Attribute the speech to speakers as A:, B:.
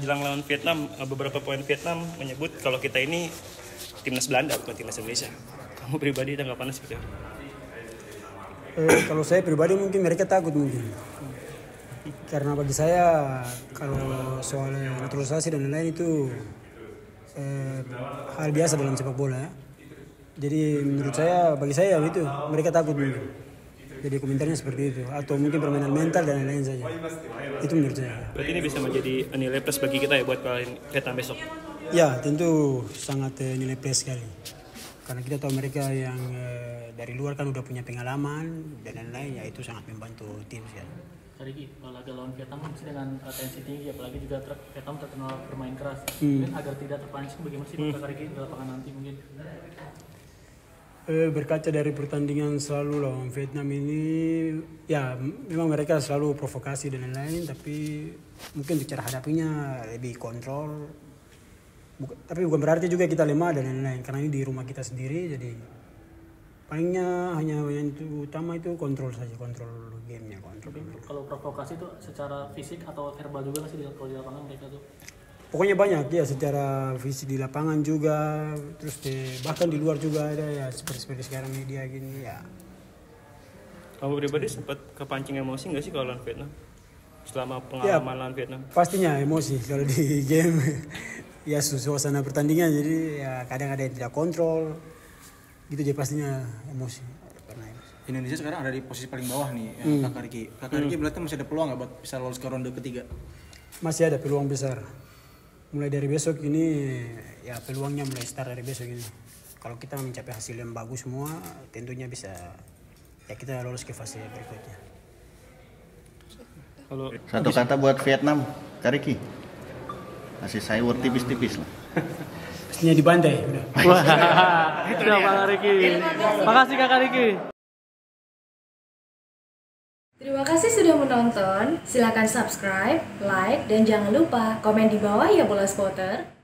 A: menjelang lawan Vietnam, beberapa poin Vietnam menyebut kalau kita ini timnas Belanda bukan timnas Indonesia. Kamu pribadi tanggapannya seperti apa?
B: Kalau saya pribadi mungkin mereka takut mungkin. Karena bagi saya kalau soal naturalisasi dan lain-lain itu hal biasa dalam sepak bola ya. Jadi menurut saya, bagi saya itu mereka takut mungkin. Jadi komentarnya seperti itu. Atau mungkin permainan mental dan lain-lain saja. Itu menurut saya.
A: Berarti ini bisa menjadi nilai plus bagi kita ya buat kalian Vietnam besok?
B: Ya tentu sangat nilai plus sekali. Karena kita tahu mereka yang dari luar kan udah punya pengalaman dan lain-lain, ya itu sangat membantu tim ya.
C: Riki, kalau laga lawan Vietnam mesti dengan tensi tinggi, apalagi juga Vietnam terkenal bermain keras. Mungkin agar tidak terpancing, bagaimana sih Kak Riki di lapangan nanti mungkin?
B: Berkaca dari pertandingan selalu lawan Vietnam ini, ya memang mereka selalu provokasi dan lain-lain, tapi mungkin cara hadapinya lebih kontrol. Tapi bukan berarti juga kita lemah dan lain-lain, karena ini di rumah kita sendiri, jadi palingnya hanya yang utama itu kontrol saja, kontrol gamenya.
C: Kalau provokasi itu secara fisik atau verbal juga nggak sih kalau di lapangan mereka tuh?
B: Pokoknya banyak ya, secara fisik di lapangan juga, terus bahkan di luar juga ada ya, seperti sekarang media gini ya.
A: Kamu pribadi sempat kepancing emosi nggak sih kalau lawan Vietnam? Selama pengalaman lawan Vietnam?
B: Pastinya emosi kalau di game. Ya suasana pertandingan, jadi ya kadang ada yang tidak kontrol. Gitu aja pastinya emosi.
D: Indonesia sekarang ada di posisi paling bawah nih, Kakak Riki. Kakak Riki berarti masih ada peluang nggak buat bisa lolos ke ronde ketiga?
B: Masih ada peluang besar. Mulai dari besok ini, ya peluangnya mulai start dari besok ini. Kalau kita mencapai hasil yang bagus semua, tentunya bisa ya kita lolos ke fase berikutnya.
E: Satu kata buat Vietnam, Kak Riki. Kasih sayur tipis-tipis lah.
B: Pastinya dibantai.
C: Wah, itu Kak Riki. Makasih Kak Riki.
F: Terima kasih sudah menonton. Silakan subscribe, like, dan jangan lupa komen di bawah ya bola spotter.